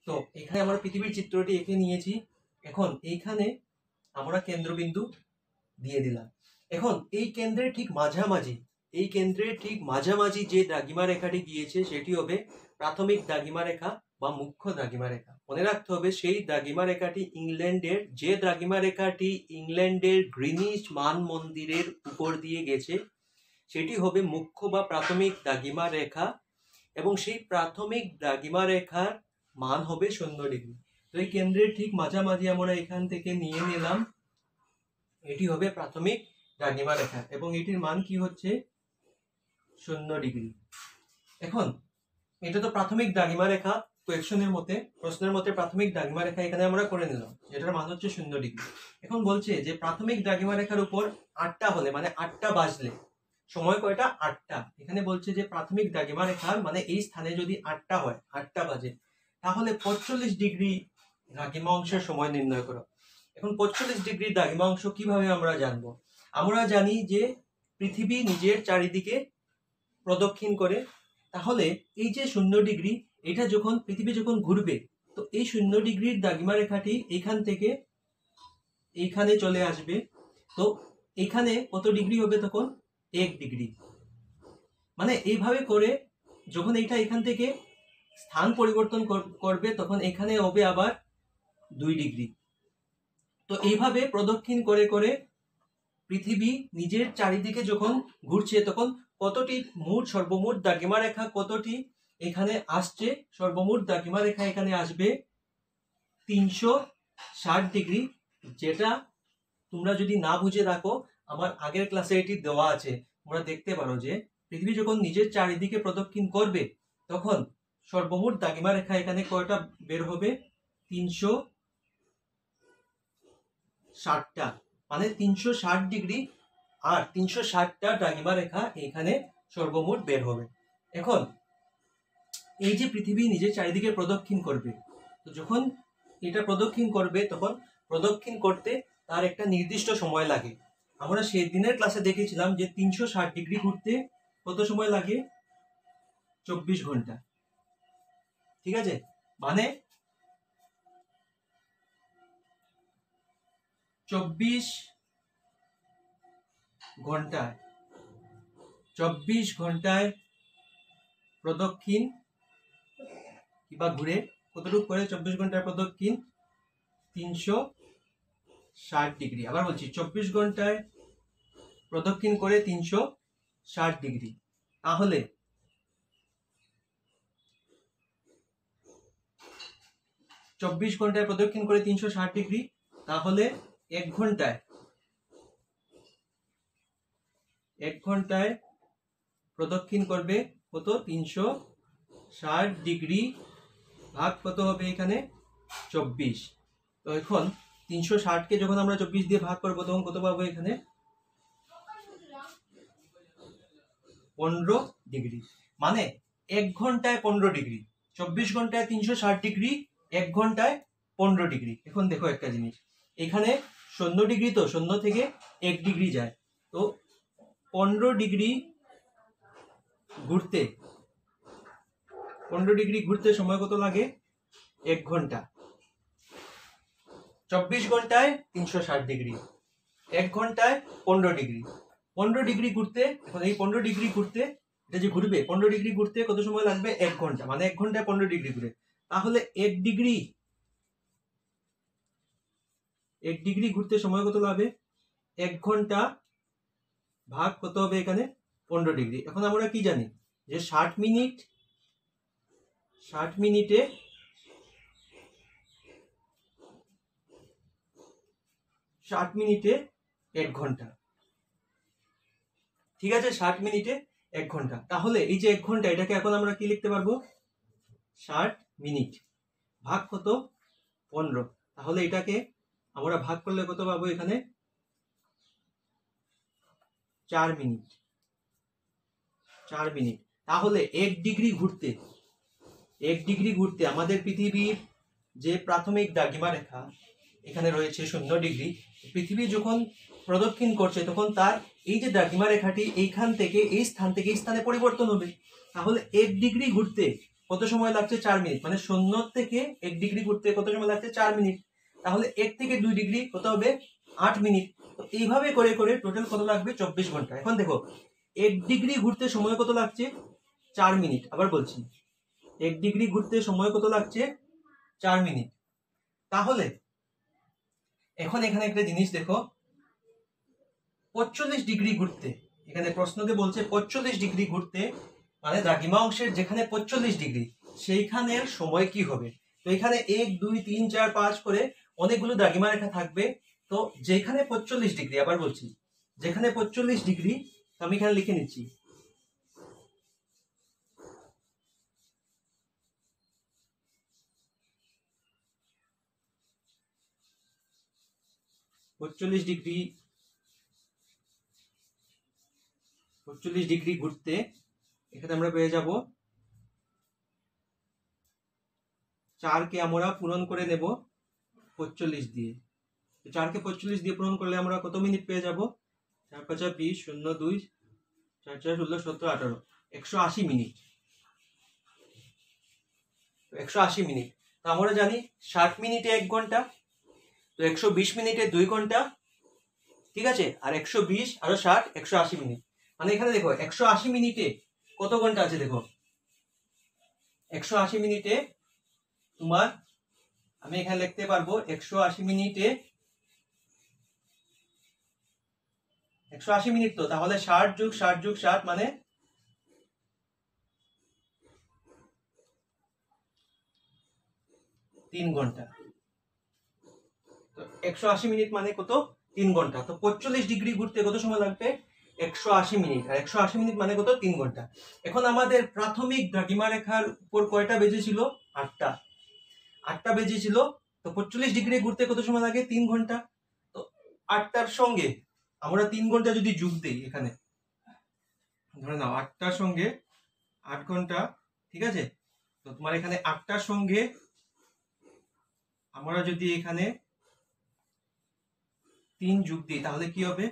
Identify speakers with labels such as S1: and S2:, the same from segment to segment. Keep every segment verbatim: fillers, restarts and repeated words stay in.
S1: তো এখানে আমরা পৃথিবীর চিত্রটি এঁকে নিয়েছি। এখন এইখানে আমরা কেন্দ্রবিন্দু দিয়ে দিলাম। এখন এই কেন্দ্রের ঠিক মাঝামাঝি এই কেন্দ্রের ঠিক মাঝামাঝি যে দ্রাঘিমা রেখাটি গিয়েছে সেটি হবে প্রাথমিক দ্রাঘিমা রেখা বা মুখ্য দ্রাঘিমা রেখা। মনে রাখতে হবে সেই দ্রাঘিমা রেখাটি ইংল্যান্ডের যে দ্রাঘিমা রেখাটি ইংল্যান্ডের গ্রিনিচ মান মন্দিরের উপর দিয়ে গেছে সেটি হবে মুখ্য বা প্রাথমিক দ্রাঘিমা রেখা, এবং সেই প্রাথমিক দ্রাঘিমা রেখার মান হবে শূন্য ডিগ্রি। তো এই কেন্দ্রের ঠিক মাঝামাঝি আমরা এখান থেকে নিয়ে নিলাম, এটি হবে প্রাথমিক দ্রাঘিমা রেখা এবং এটির মান কি হচ্ছে শূন্য ডিগ্রি। এখন এটা তো প্রাথমিক দ্রাঘিমা রেখা, কোয়েকশনের মতে প্রশ্নের মতে প্রাথমিক দ্রাঘিমা রেখা এখানে আমরা করে নিলাম, এটার মান হচ্ছে শূন্য ডিগ্রি। এখন বলছে যে প্রাথমিক দ্রাঘিমা রেখার উপর আটটা হলে মানে আটটা বাজলে সময় কয়টা আটটা, এখানে বলছে যে প্রাথমিক দ্রাঘিমা রেখার মানে এই স্থানে যদি আটটা হয় আটটা বাজে তাহলে পঁয়তাল্লিশ ডিগ্রি দ্রাঘিমা অংশের সময় নির্ণয় করো। এখন পঁয়তাল্লিশ ডিগ্রি দ্রাঘিমা অংশ কিভাবে আমরা জানবো? আমরা জানি যে পৃথিবী নিজের চারিদিকে প্রদক্ষিণ করে, তাহলে এই যে শূন্য ডিগ্রি এটা যখন পৃথিবী যখন ঘুরবে তো এই শূন্য ডিগ্রির দ্রাঘিমা রেখাটি এইখান থেকে এইখানে চলে আসবে। তো এখানে কত ডিগ্রি হবে তখন এক ডিগ্রি, মানে এইভাবে করে যখন এটা এখান থেকে স্থান পরিবর্তন করবে তখন এখানে হবে আবার দুই ডিগ্রি। তো এইভাবে প্রদক্ষিণ করে করে পৃথিবী নিজের চারিদিকে যখন ঘুরছে তখন কতটি মোট সর্বমোট দ্রাঘিমা রেখা কতটি এখানে আসছে, সর্বমোট দ্রাঘিমা রেখা এখানে আসবে তিনশো ষাট ডিগ্রি। যেটা তোমরা যদি না বুঝে রাখো আমার আগের ক্লাসে এটি দেওয়া আছে, তোমরা দেখতে পারো যে পৃথিবী যখন নিজের চারিদিকে প্রদক্ষিণ করবে তখন সর্বমোট দ্রাঘিমা রেখা এখানে কয়টা বের হবে তিনশো ষাটটা, মানে তিনশো ষাট ডিগ্রি আর তিনশো ষাটটা দ্রাঘিমা রেখা এখানে সর্বমোট বের হবে। এখন এই যে পৃথিবী নিজের চারিদিকে প্রদক্ষিণ করবে, তো যখন এটা প্রদক্ষিণ করবে তখন প্রদক্ষিণ করতে তার একটা নির্দিষ্ট সময় লাগে। আমরা সেই দিনের ক্লাসে দেখেছিলাম যে তিনশো ষাট ডিগ্রি ঘুরতে কত সময় লাগে, চব্বিশ ঘন্টা। ঠিক আছে, মানে চব্বিশ ঘন্টায় চব্বিশ ঘন্টায় প্রদক্ষিণ কিংবা ঘুরে কতটুকু করে চব্বিশ ঘন্টায় প্রদক্ষিণ তিনশো ষাট ডিগ্রি। আবার বলছি চব্বিশ ঘন্টায় প্রদক্ষিণ করে তিনশো ষাট ডিগ্রি। তাহলে চব্বিশ ঘন্টায় প্রদক্ষিণ করে তিনশো ষাট ডিগ্রি, তাহলে এক ঘন্টায় এক ঘন্টায় প্রদক্ষিণ করবে কত তিনশো ষাট ডিগ্রি ভাগ কত হবে এখানে চব্বিশ। তো এখন তিনশো ষাট কে যখন আমরা চব্বিশ দিয়ে ভাগ করবো তখন কত পাবো এখানে পনেরো ডিগ্রি, মানে এক ঘন্টায় পনেরো ডিগ্রি। চব্বিশ ঘন্টায় তিনশো ষাট ডিগ্রি, এক ঘন্টায় পনেরো ডিগ্রি। এখন দেখো একটা জিনিস, এখানে শূন্য ডিগ্রি তো শূন্য থেকে এক ডিগ্রি যায়, তো পনেরো ডিগ্রি ঘুরতে পনেরো ডিগ্রি ঘুরতে সময় কত লাগে এক ঘন্টা। চব্বিশ ঘন্টায় তিনশো ষাট ডিগ্রি, এক ঘন্টায় পনেরো ডিগ্রি। পনেরো ডিগ্রি ঘুরতে, এখন এই পনেরো ডিগ্রি ঘুরতে এটা যে ঘুরবে পনেরো ডিগ্রি ঘুরতে কত সময় লাগবে এক ঘন্টা, মানে এক ঘন্টায় পনেরো ডিগ্রি ঘুরে। তাহলে এক ডিগ্রি এক ডিগ্রি ঘুরতে সময় কত লাগবে এক ঘন্টা ভাগ কত হবে এখানে পনেরো ডিগ্রি। এখন আমরা কি জানি যে ষাট মিনিট ষাট মিনিটে ষাট মিনিটে এক ঘন্টা। ঠিক আছে, ষাট মিনিটে এক ঘন্টা। তাহলে এই যে এক ঘন্টা এটাকে এখন আমরা কি লিখতে পারবো ষাট মিনিট ভাগ কত পনেরো। তাহলে এটাকে আমরা ভাগ করলে কত পাবো এখানে চার মিনিট চার মিনিট। তাহলে এক ডিগ্রি ঘুরতে এক ডিগ্রি ঘুরতে আমাদের পৃথিবীর যে প্রাথমিক দ্রাঘিমা রেখা এখানে রয়েছে শূন্য ডিগ্রি, পৃথিবী যখন প্রদক্ষিণ করছে তখন তার এই যে দ্রাঘিমা রেখাটি এইখান থেকে এই স্থান থেকে এই স্থানে পরিবর্তন হবে। তাহলে এক ডিগ্রি ঘুরতে কত সময় লাগছে? চার মিনিট। মানে শূন্য থেকে এক ডিগ্রি ঘুরতে কত সময় লাগছে? চার মিনিট। তাহলে এক থেকে দুই ডিগ্রি কত হবে? আট মিনিট। তো এইভাবে করে করে টোটাল কত লাগবে? চব্বিশ ঘন্টা। এখন দেখো এক ডিগ্রি ঘুরতে সময় কত লাগছে? চার মিনিট। আবার বলছি, এক ডিগ্রি ঘুরতে সময় কত লাগছে? চার মিনিট। তাহলে এখন এখানে একটা জিনিস দেখো, পঁয়তাল্লিশ ডিগ্রি ঘুরতে, এখানে প্রশ্নতে বলছে পঁয়তাল্লিশ ডিগ্রি ঘুরতে, মানে দ্রাঘিমা অংশের যেখানে পঁয়তাল্লিশ ডিগ্রি সেইখানের সময় কি হবে? তো এখানে এক দুই তিন চার পাঁচ করে অনেকগুলো দ্রাঘিমা রেখা থাকবে। তো যেখানে পঁয়তাল্লিশ ডিগ্রি, আবার বলছি যেখানে পঁয়তাল্লিশ ডিগ্রি, তো আমি এখানে লিখে নিচ্ছি পঁয়তাল্লিশ ডিগ্রি পঁয়তাল্লিশ ডিগ্রি ঘুরতে এখানে আমরা পেয়ে যাব চারকে আমরা পূরণ করে নেব পঁয়তাল্লিশ দিয়ে। তো চারকে পঁয়তাল্লিশ দিয়ে পূরণ করলে আমরা কত মিনিট পেয়ে যাব? চার পাঁচা বিশ, শূন্য দুই, চার চার ষোলো, সতেরো, আঠারো, একশো আশি মিনিট। একশো আশি মিনিট। তো আমরা জানি ষাট মিনিটে এক ঘন্টা, তো একশো বিশ মিনিটে দুই ঘন্টা, ঠিক আছে? আর একশো বিশ আরো ষাট, একশো আশি মিনিট। মানে এখানে দেখো একশো আশি মিনিটে কত ঘন্টা আছে? দেখো একশো আশি মিনিটে তোমার, আমি এখানে লিখতে পারবো একশো আশি মিনিটে, একশো আশি মিনিট, তো তাহলে ষাট যুগ ষাট যুগ ষাট মানে তিন ঘন্টা। তো একশো আশি মিনিট মানে কত? তিন ঘন্টা। তো পঁয়তাল্লিশ ডিগ্রি ঘুরতে কত সময় লাগবে? একশো আশি মিনিট। আর একশো আশি মিনিট মানে কত? তিন ঘন্টা। এখন আমাদের প্রাথমিক দ্রাঘিমা রেখার উপর কয়টা বেজেছিল? আটটা। আটটা বেজেছিল। তো পঁয়তাল্লিশ ডিগ্রি ঘুরতে কত সময় লাগে? তিন ঘন্টা। তো আটটার সঙ্গে আমরা তিন ঘন্টা যদি যোগ দিই, এখানে ধরে নাও আটটার সঙ্গে আট ঘন্টা, ঠিক আছে? তো তোমার এখানে আটটার সঙ্গে আমরা যদি এখানে তিন যোগ দিই তাহলে কি হবে?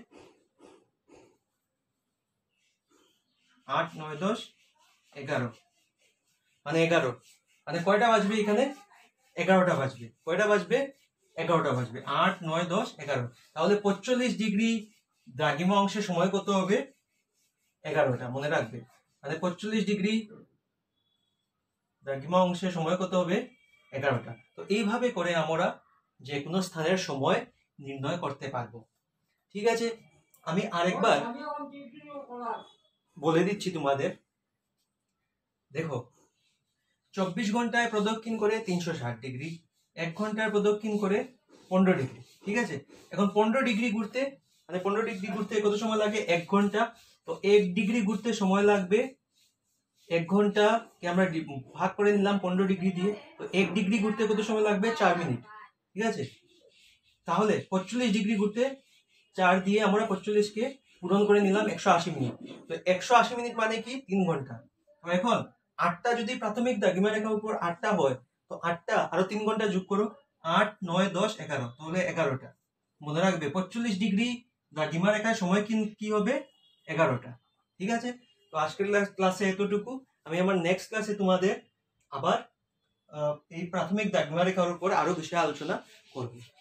S1: আট নয় দশ এগারো, মানে এগারো, মানে কয়টা বাজবে এখানে? এগারোটা বাজবে। কয়টা বাজবে? এগারোটা বাজবে। আট নয় দশ এগারো। তাহলে পঁয়তাল্লিশ ডিগ্রি দ্রাঘিমা অংশের সময় কত হবে? এগারোটা। মনে রাখবে, মানে পঁয়তাল্লিশ ডিগ্রি দ্রাঘিমা অংশের সময় কত হবে? এগারোটা। তো এইভাবে করে আমরা যে কোনো স্থানের সময় নির্ণয় করতে পারবো। ঠিক আছে, আমি আরেকবার বলে দিচ্ছি তোমাদের। দেখো চব্বিশ ঘন্টায় প্রদক্ষিণ করে তিনশো ষাট ডিগ্রি, এক ঘন্টায় প্রদক্ষিণ করে পনেরো ডিগ্রি, ঠিক আছে? এখন পনেরো ডিগ্রি ঘুরতে, মানে পনেরো ডিগ্রি ঘুরতে কত সময় লাগে? এক ঘন্টা। তো এক ডিগ্রি ঘুরতে সময় লাগবে এক ঘন্টা কে আমরা ভাগ করে নিলাম পনেরো ডিগ্রি দিয়ে। তো এক ডিগ্রি ঘুরতে কত সময় লাগবে? চার মিনিট, ঠিক আছে? তাহলে পঁয়তাল্লিশ ডিগ্রি ঘুরতে চার দিয়ে আমরা পঁয়তাল্লিশকে পূরণ করে নিলাম একশো আশি মিনিট। তো একশো আশি মিনিট মানে কি? তিন ঘন্টা। তো এখন আটটা যদি প্রাথমিক দ্রাঘিমা রেখার উপর আটটা হয়, তো আটটা আরো তিন ঘন্টা যোগ করো, আট নয় দশ এগারো, তাহলে এগারোটা। মনে রাখবে পঁয়তাল্লিশ ডিগ্রি দ্রাঘিমা রেখার সময় কি হবে? এগারোটা। ঠিক আছে, তো আজকের ক্লাসে এতটুকু। আমি আমার নেক্সট ক্লাসে তোমাদের আবার এই প্রাথমিক দ্রাঘিমা রেখার উপর আরো বিষয়ে আলোচনা করব।